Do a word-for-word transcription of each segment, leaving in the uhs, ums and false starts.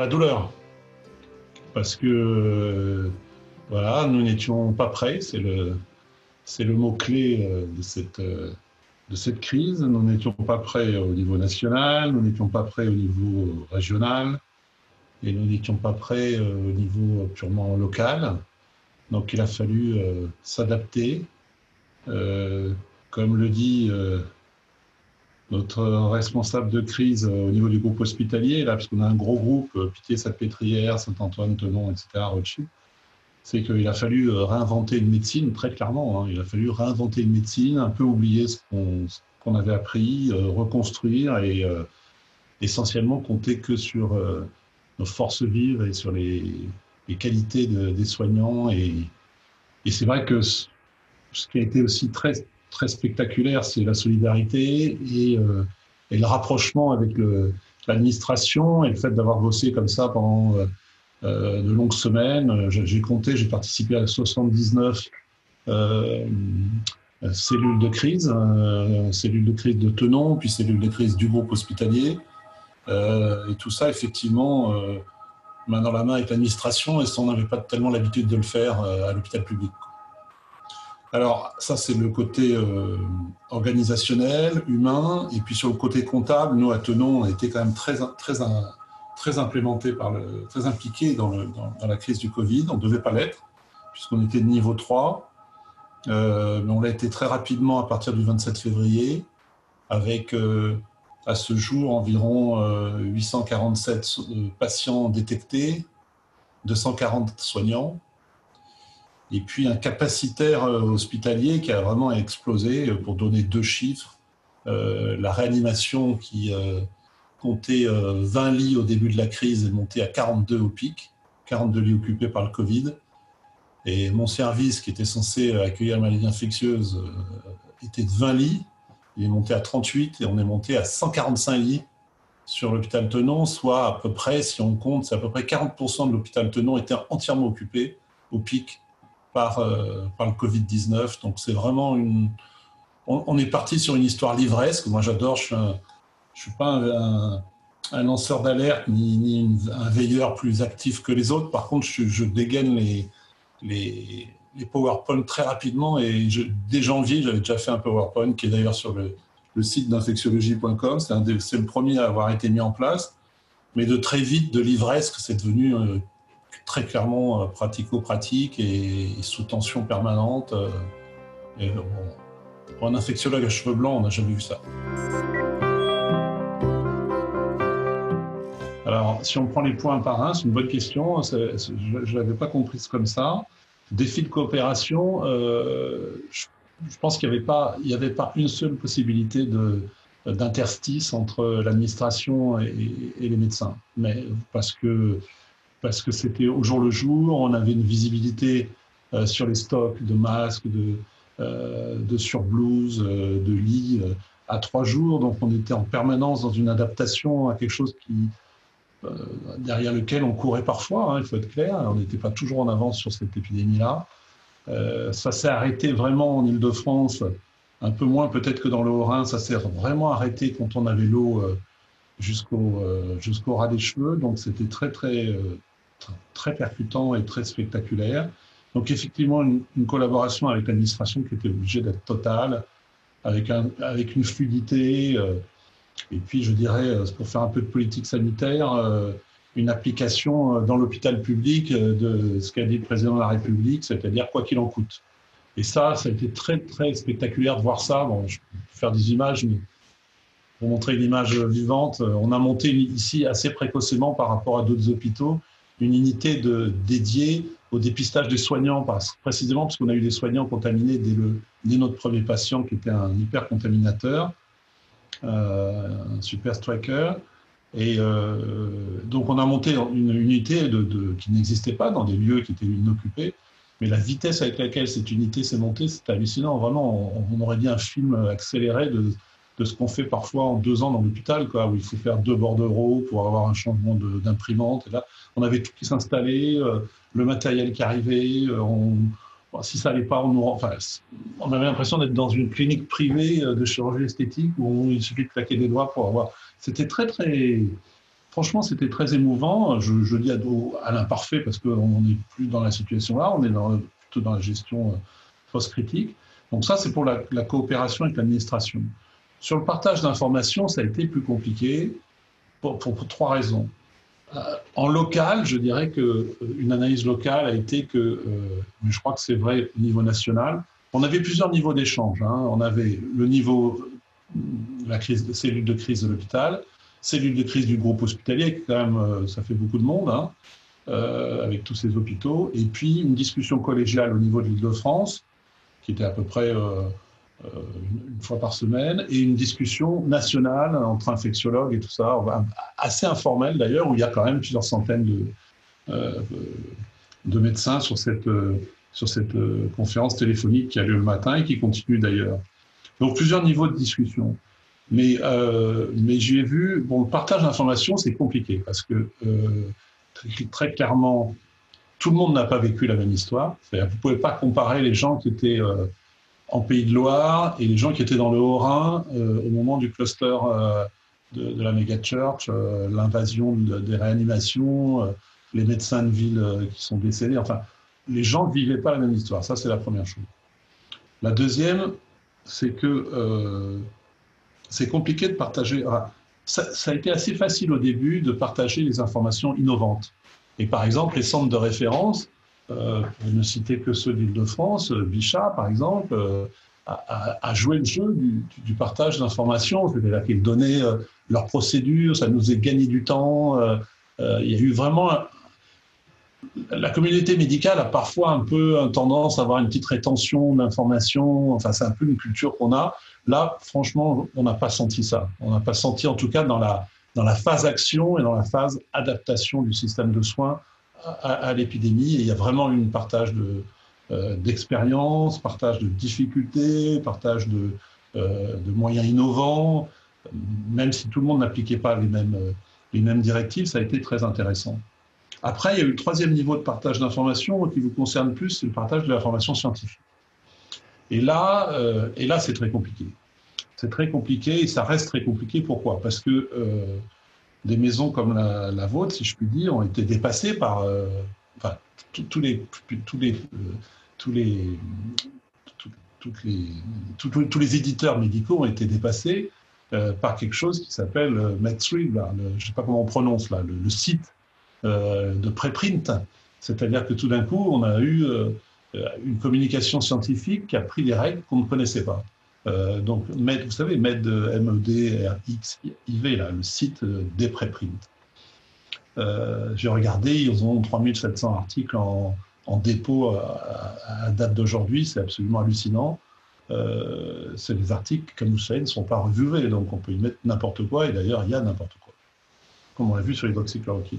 la douleur. Parce que, euh, voilà, nous n'étions pas prêts, c'est le, c'est le mot-clé euh, de cette, euh, de cette crise. Nous n'étions pas prêts au niveau national, nous n'étions pas prêts au niveau régional, et nous n'étions pas prêts euh, au niveau purement local. Donc il a fallu euh, s'adapter. Euh, comme le dit euh, notre responsable de crise euh, au niveau du groupe hospitalier, là, parce qu'on a un gros groupe, euh, Pitié-Salpêtrière, Saint-Antoine, Thonon, et cetera, Rothschild, c'est qu'il a fallu euh, réinventer une médecine, très clairement. Hein, il a fallu réinventer une médecine, un peu oublier ce qu'on, ce qu'on avait appris, euh, reconstruire et euh, essentiellement compter que sur euh, nos forces vives et sur les, les qualités de, des soignants. Et, et c'est vrai que ce, ce qui a été aussi très, très spectaculaire, c'est la solidarité et, euh, et le rapprochement avec le, l'administration et le fait d'avoir bossé comme ça pendant euh, euh, de longues semaines. J'ai compté, j'ai participé à soixante-dix-neuf euh, cellules de crise, euh, cellules de crise de Thonon, puis cellules de crise du groupe hospitalier. Euh, et tout ça, effectivement, euh, main dans la main avec l'administration, et ça, on n'avait pas tellement l'habitude de le faire euh, à l'hôpital public. Alors, ça, c'est le côté euh, organisationnel, humain, et puis sur le côté comptable, nous, à Thonon, on a été quand même très, très, très implémentés, par le, très impliqués dans, le, dans, dans la crise du Covid. On ne devait pas l'être, puisqu'on était de niveau trois, euh, mais on l'a été très rapidement à partir du vingt-sept février, avec... Euh, à ce jour, environ euh, huit cent quarante-sept patients détectés, deux cent quarante soignants, et puis un capacitaire euh, hospitalier qui a vraiment explosé. Pour donner deux chiffres, euh, la réanimation qui euh, comptait euh, vingt lits au début de la crise est montée à quarante-deux au pic, quarante-deux lits occupés par le Covid. Et mon service, qui était censé accueillir la maladie infectieuse, euh, était de vingt lits. Il est monté à trente-huit et on est monté à cent quarante-cinq lits sur l'hôpital Thonon, soit à peu près, si on compte, c'est à peu près quarante pour cent de l'hôpital Thonon était entièrement occupé au pic par, euh, par le Covid dix-neuf. Donc c'est vraiment une... On, on est parti sur une histoire livresque. Moi j'adore, je ne suis pas un, un, un lanceur d'alerte ni, ni une, un veilleur plus actif que les autres. Par contre, je, je dégaine les... les les PowerPoint très rapidement, et je, dès janvier, j'avais déjà fait un PowerPoint qui est d'ailleurs sur le, le site d'infectiologie point com. C'est, c'est le premier à avoir été mis en place, mais de très vite, de livresque, c'est devenu euh, très clairement euh, pratico-pratique et, et sous tension permanente. Euh, et, bon, pour un infectiologue à cheveux blancs, on n'a jamais vu ça. Alors, si on prend les points un par un, c'est une bonne question. C'est, c'est, je ne l'avais pas comprise comme ça. Défi de coopération, euh, je, je pense qu'il n'y avait pas, il y avait pas une seule possibilité de, d'interstice entre l'administration et, et les médecins. Mais parce que, parce que c'était au jour le jour, on avait une visibilité euh, sur les stocks de masques, de, euh, de surblouses, euh, de lits euh, à trois jours. Donc on était en permanence dans une adaptation à quelque chose qui... Euh, derrière lequel on courait parfois, hein, il faut être clair, on n'était pas toujours en avance sur cette épidémie-là. Euh, ça s'est arrêté vraiment en Île-de-France, un peu moins peut-être que dans le Haut-Rhin, ça s'est vraiment arrêté quand on avait l'eau euh, jusqu'au, euh, jusqu'au ras des cheveux, donc c'était très, très, euh, très percutant et très spectaculaire. Donc effectivement, une, une collaboration avec l'administration qui était obligée d'être totale, avec, un, avec une fluidité... Euh, Et puis, je dirais, pour faire un peu de politique sanitaire, une application dans l'hôpital public de ce qu'a dit le président de la République, c'est-à-dire quoi qu'il en coûte. Et ça, ça a été très, très spectaculaire de voir ça. Bon, je peux faire des images, mais pour montrer une image vivante, on a monté ici assez précocement par rapport à d'autres hôpitaux une unité de, dédiée au dépistage des soignants, parce, précisément parce qu'on a eu des soignants contaminés dès, le, dès notre premier patient qui était un hypercontaminateur. Euh, un super striker, et euh, donc on a monté une unité de, de, qui n'existait pas dans des lieux qui étaient inoccupés, mais la vitesse avec laquelle cette unité s'est montée, c'est hallucinant. Vraiment, on, on aurait dit un film accéléré de, de ce qu'on fait parfois en deux ans dans l'hôpital, quoi, où il faut faire deux bordereaux pour avoir un changement de, d'imprimante. Et là, on avait tout qui s'installait, euh, le matériel qui arrivait, euh, on, bon, si ça n'allait pas, on, nous, enfin, on avait l'impression d'être dans une clinique privée de chirurgie esthétique où il suffit de claquer des doigts pour avoir... C'était très, très, franchement, c'était très émouvant. Je, je dis à, à l'imparfait parce qu'on n'est plus dans la situation là, on est dans, plutôt dans la gestion euh, post-critique. Donc ça, c'est pour la, la coopération avec l'administration. Sur le partage d'informations, ça a été plus compliqué pour, pour, pour trois raisons. Euh, en local, je dirais qu'une analyse locale a été que, euh, mais je crois que c'est vrai au niveau national, on avait plusieurs niveaux d'échange. Hein. On avait le niveau, la crise, cellule de crise de l'hôpital, cellule de crise du groupe hospitalier, quand même, euh, ça fait beaucoup de monde, hein, euh, avec tous ces hôpitaux, et puis une discussion collégiale au niveau de l'Île-de-France, qui était à peu près euh, euh, une fois par semaine, et une discussion nationale entre infectiologues et tout ça, assez informelle d'ailleurs, où il y a quand même plusieurs centaines de, euh, de médecins sur cette, sur cette conférence téléphonique qui a lieu le matin et qui continue d'ailleurs. Donc plusieurs niveaux de discussion. Mais, euh, mais j'ai vu, bon, le partage d'informations, c'est compliqué parce que euh, très, très clairement, tout le monde n'a pas vécu la même histoire. C'est-à-dire, vous ne pouvez pas comparer les gens qui étaient euh, en Pays de Loire et les gens qui étaient dans le Haut-Rhin euh, au moment du cluster euh, de, de la méga-church, euh, l'invasion de, des réanimations, euh, les médecins de ville euh, qui sont décédés. Enfin, les gens ne vivaient pas la même histoire. Ça, c'est la première chose. La deuxième, c'est que euh, c'est compliqué de partager. Enfin, ça, ça a été assez facile au début de partager les informations innovantes. Et par exemple, les centres de référence, euh, pour ne citer que ceux d'Île-de-France, Bichat, par exemple, euh, a, a joué le jeu du, du partage d'informations, c'est-à-dire qu'ils donnaient euh, leurs procédures, ça nous a gagné du temps. Euh, euh, il y a eu vraiment... La communauté médicale a parfois un peu une tendance à avoir une petite rétention d'informations, enfin c'est un peu une culture qu'on a. Là, franchement, on n'a pas senti ça. On n'a pas senti, en tout cas, dans la, dans la phase action et dans la phase adaptation du système de soins à, à l'épidémie. Et il y a vraiment eu un partage de, euh, d'expérience, partage de difficultés, partage de, euh, de moyens innovants. Même si tout le monde n'appliquait pas les mêmes, les mêmes directives, ça a été très intéressant. Après, il y a eu le troisième niveau de partage d'informations qui vous concerne plus, c'est le partage de l'information scientifique. Et là, euh, et là c'est très compliqué. C'est très compliqué et ça reste très compliqué. Pourquoi? Parce que euh, des maisons comme la, la vôtre, si je puis dire, ont été dépassées par... Euh, enfin, tous les... Tous les, euh, tous les toutes les, tous, tous les éditeurs médicaux ont été dépassés euh, par quelque chose qui s'appelle euh, Medstream, là, le, je ne sais pas comment on prononce, là, le, le site euh, de préprint. C'est-à-dire que tout d'un coup, on a eu euh, une communication scientifique qui a pris des règles qu'on ne connaissait pas. Euh, donc, Med, vous savez, Med, M E D R X I V, là, le site des préprints. Euh, J'ai regardé, ils ont trois mille sept cents articles en, en dépôt à, à date d'aujourd'hui, c'est absolument hallucinant. Euh, c'est des articles, comme vous savez, ne sont pas reviewés, donc on peut y mettre n'importe quoi, et d'ailleurs, il y a n'importe quoi, comme on l'a vu sur l'hydroxychloroquine.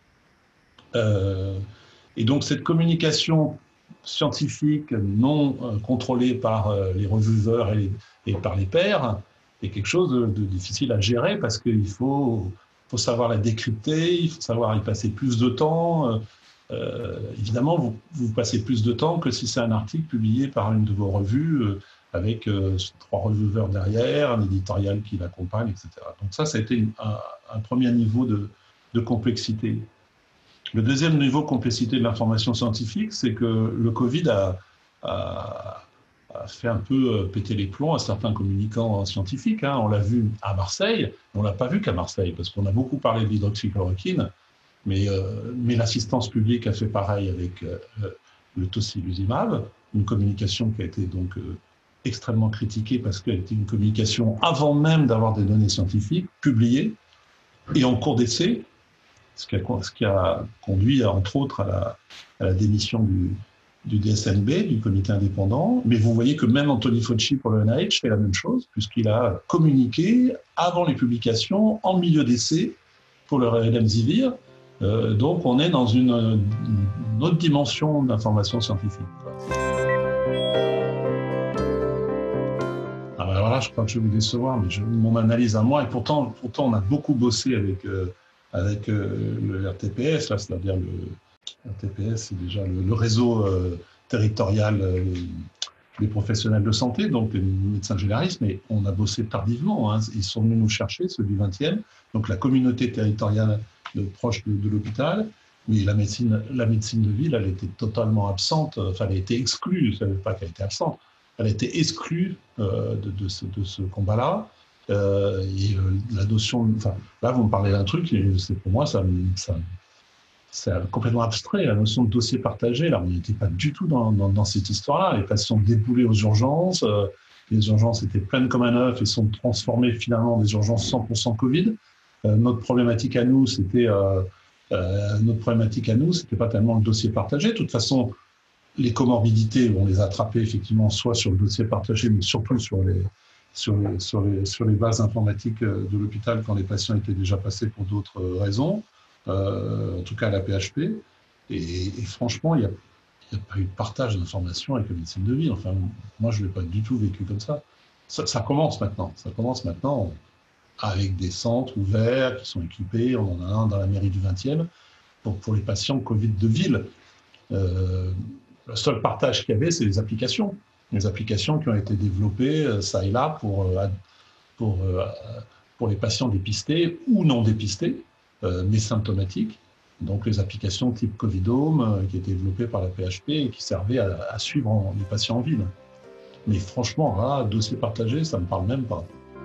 Euh, et donc, cette communication scientifique non euh, contrôlée par euh, les reviewers et, les, et par les pairs est quelque chose de, de difficile à gérer parce qu'il faut, faut savoir la décrypter, il faut savoir y passer plus de temps. Euh, évidemment, vous, vous passez plus de temps que si c'est un article publié par une de vos revues euh, avec euh, trois reviewers derrière, un éditorial qui l'accompagne, et cetera. Donc ça, ça a été une, un, un premier niveau de, de complexité. Le deuxième niveau de complexité de l'information scientifique, c'est que le Covid a, a, a fait un peu péter les plombs à certains communicants scientifiques. Hein. On l'a vu à Marseille, on ne l'a pas vu qu'à Marseille, parce qu'on a beaucoup parlé de l'hydroxychloroquine, mais, euh, mais l'assistance publique a fait pareil avec euh, le tocilizumab, une communication qui a été donc euh, extrêmement critiquée parce qu'elle était une communication avant même d'avoir des données scientifiques publiées et en cours d'essai. Ce qui, a, ce qui a conduit, entre autres, à la, à la démission du, du D S M B, du comité indépendant. Mais vous voyez que même Anthony Fauci pour le N I H fait la même chose, puisqu'il a communiqué avant les publications, en milieu d'essai, pour le Remdesivir. Euh, donc on est dans une, une autre dimension d'information scientifique. Alors là, je crois que je vais vous décevoir, mais je, mon analyse à moi, et pourtant, pourtant on a beaucoup bossé avec... Euh, avec euh, le R T P S, là, c'est-à-dire le R T P S, c'est déjà le, le réseau euh, territorial euh, des professionnels de santé, donc des médecins généralistes, mais on a bossé tardivement. Hein. Ils sont venus nous chercher, ceux du vingtième, donc la communauté territoriale de, proche de, de l'hôpital. Mais la médecine, la médecine de ville, elle était totalement absente, enfin, elle a été exclue, ça ne veut pas qu'elle était absente, elle a été exclue euh, de, de ce, de ce combat-là. Euh, et euh, la notion, enfin, là, vous me parlez d'un truc, et c'est pour moi, ça, ça c'est complètement abstrait, la notion de dossier partagé. Là, on n'était pas du tout dans, dans, dans cette histoire-là. Les patients déboulés aux urgences, euh, les urgences étaient pleines comme un œuf et sont transformées finalement en des urgences cent pour cent Covid. Euh, notre problématique à nous, c'était euh, euh, notre problématique à nous, c'était pas tellement le dossier partagé. De toute façon, les comorbidités, on les a attrapées effectivement soit sur le dossier partagé, mais surtout sur les sur les, sur les, sur les bases informatiques de l'hôpital quand les patients étaient déjà passés pour d'autres raisons. Euh, en tout cas à la P H P, et, et franchement, il n'y a, a pas eu de partage d'informations avec la médecine de ville. Enfin, moi, je ne l'ai pas du tout vécu comme ça. ça. Ça commence maintenant. Ça commence maintenant avec des centres ouverts qui sont équipés. On en a un dans la mairie du vingtième pour, pour les patients Covid de ville. Euh, le seul partage qu'il y avait, c'est les applications. Les applications qui ont été développées, ça et là, pour, pour, pour les patients dépistés ou non dépistés, Euh, mais symptomatiques, donc les applications type Covidome euh, qui étaient développées par la P H P et qui servaient à, à suivre en, les patients en ville. Mais franchement, là, dossier partagé, ça ne me parle même pas.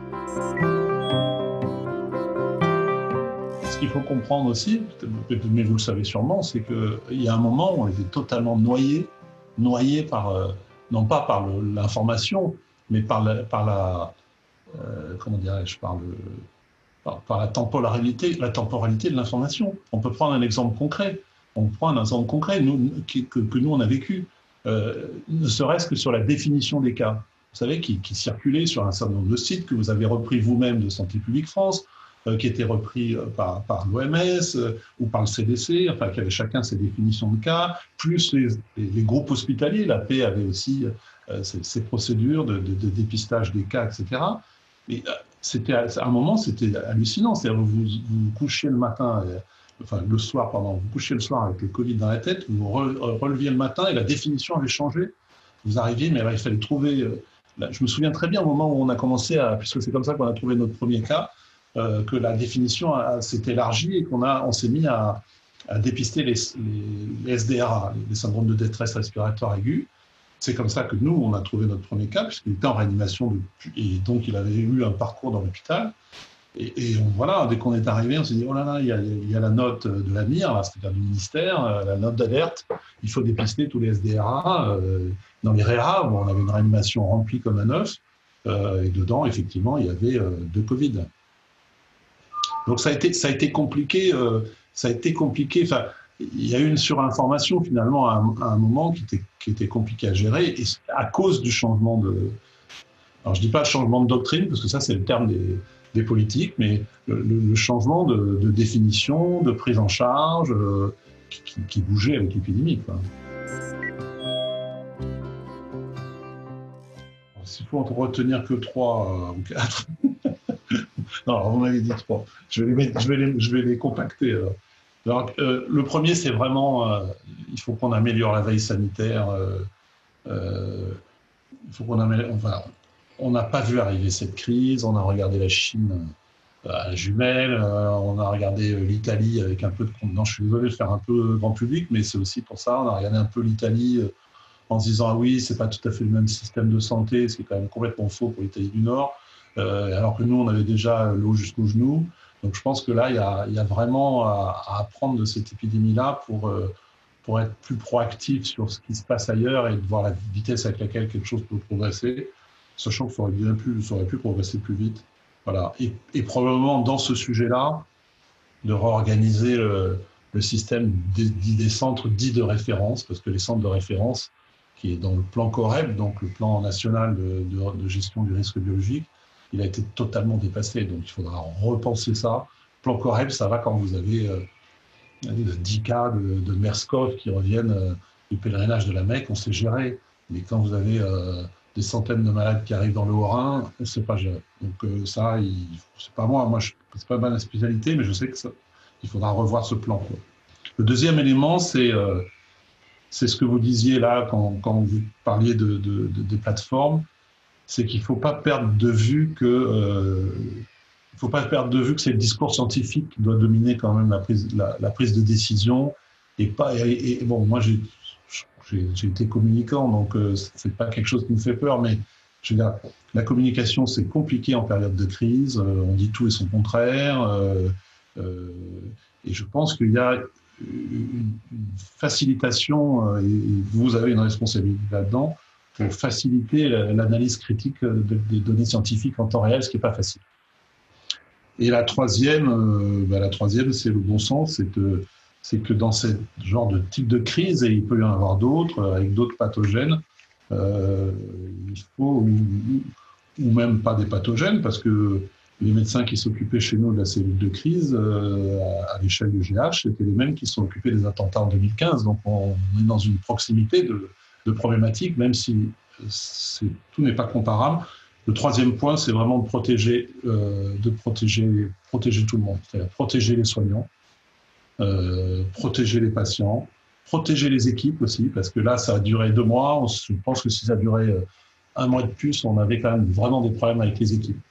Ce qu'il faut comprendre aussi, mais vous le savez sûrement, c'est qu'il y a un moment où on était totalement noyé, noyé par, euh, non pas par l'information, mais par la, par la euh, comment dirais-je, par le Par, par la temporalité, la temporalité de l'information. On peut prendre un exemple concret. On prend un exemple concret nous, qui, que, que nous, on a vécu, euh, ne serait-ce que sur la définition des cas. Vous savez, qui, qui circulait sur un certain nombre de sites que vous avez repris vous-même de Santé publique France, euh, qui étaient repris euh, par, par l'O M S euh, ou par le C D C, enfin, qui avaient chacun ses définitions de cas, plus les, les, les groupes hospitaliers. La P avait aussi euh, ses, ses procédures de, de, de dépistage des cas, et cetera. Et, euh, c'était à un moment, c'était hallucinant. C'est-à-dire vous, vous vous couchiez le matin, euh, enfin le soir, pardon, vous couchiez le soir avec le Covid dans la tête, vous re, releviez le matin et la définition avait changé. Vous arriviez, mais alors, il fallait trouver. Euh, là, je me souviens très bien au moment où on a commencé à, puisque c'est comme ça qu'on a trouvé notre premier cas, euh, que la définition s'est élargie et qu'on a, on s'est mis à, à dépister les, les, les S D R A, les syndromes de détresse respiratoire aiguë. C'est comme ça que nous, on a trouvé notre premier cas, puisqu'il était en réanimation, depuis, et donc il avait eu un parcours dans l'hôpital. Et, et on, voilà, dès qu'on est arrivé, on s'est dit, oh là là, il y a, il y a la note de la M I R, c'est-à-dire du ministère, la note d'alerte, il faut dépister tous les S D R A. Euh, dans les R E A, bon, on avait une réanimation remplie comme un œuf, euh, et dedans, effectivement, il y avait euh, deux Covid. Donc ça a été, ça a été compliqué, euh, ça a été compliqué, enfin, il y a eu une surinformation finalement à un, à un moment qui était, qui était compliqué à gérer et à cause du changement de... Alors je ne dis pas changement de doctrine parce que ça c'est le terme des, des politiques, mais le, le changement de, de définition, de prise en charge euh, qui, qui bougeait avec l'épidémie. S'il faut en retenir que trois ou quatre... non, alors vous m'avez dit trois. Je vais les, je vais les, je vais les compacter alors. Alors, euh, le premier, c'est vraiment, euh, il faut qu'on améliore la veille sanitaire. Euh, euh, il faut qu'on améliore. Enfin, on n'a pas vu arriver cette crise. On a regardé la Chine euh, à la jumelle. Euh, on a regardé l'Italie avec un peu de. Non, je suis désolé de faire un peu grand public, mais c'est aussi pour ça. On a regardé un peu l'Italie euh, en se disant ah oui, c'est pas tout à fait le même système de santé, ce qui est quand même complètement faux pour l'Italie du Nord. Euh, alors que nous, on avait déjà l'eau jusqu'aux genoux. Donc je pense que là, il y a, il y a vraiment à, à apprendre de cette épidémie-là pour, euh, pour être plus proactif sur ce qui se passe ailleurs et de voir la vitesse avec laquelle quelque chose peut progresser, sachant que ça aurait, bien pu, ça aurait pu progresser plus vite. Voilà. Et, et probablement dans ce sujet-là, de réorganiser le, le système des, des centres dits de référence, parce que les centres de référence, qui est dans le plan COREB, donc le plan national de, de, de gestion du risque biologique, il a été totalement dépassé, donc il faudra repenser ça. Plan COREB, ça va quand vous avez euh, dix cas de, de MERS-CoV qui reviennent euh, du pèlerinage de la Mecque, on sait gérer. Mais quand vous avez euh, des centaines de malades qui arrivent dans le Haut-Rhin, on ne sait pas gérer. Donc euh, ça, c'est pas moi, moi c'est pas ma spécialité, mais je sais que ça, il faudra revoir ce plan, quoi. Le deuxième élément, c'est euh, c'est ce que vous disiez là quand, quand vous parliez de, de, de, des plateformes, c'est qu'il ne faut pas perdre de vue que euh, il faut pas perdre de vue que c'est le discours scientifique qui doit dominer quand même la prise, la, la prise de décision et pas et, et bon moi j'ai j'ai été communicant donc euh, c'est pas quelque chose qui me fait peur mais je veux dire, la communication c'est compliqué en période de crise, euh, on dit tout et son contraire euh, euh, et je pense qu'il y a une, une facilitation euh, et vous avez une responsabilité là-dedans pour faciliter l'analyse critique de, des données scientifiques en temps réel, ce qui n'est pas facile. Et la troisième, euh, bah, la troisième, c'est le bon sens, c'est que, c'est que dans ce genre de type de crise, et il peut y en avoir d'autres, avec d'autres pathogènes, euh, il faut, ou, ou même pas des pathogènes, parce que les médecins qui s'occupaient chez nous de la cellule de crise, euh, à, à l'échelle du G H, c'était les mêmes qui se sont occupés des attentats en deux mille quinze, donc on, on est dans une proximité de, de problématiques, même si tout n'est pas comparable. Le troisième point, c'est vraiment de protéger, euh, de protéger, protéger tout le monde, c'est-à-dire protéger les soignants, euh, protéger les patients, protéger les équipes aussi, parce que là, ça a duré deux mois. Je pense que si ça a duré un mois de plus, on avait quand même vraiment des problèmes avec les équipes.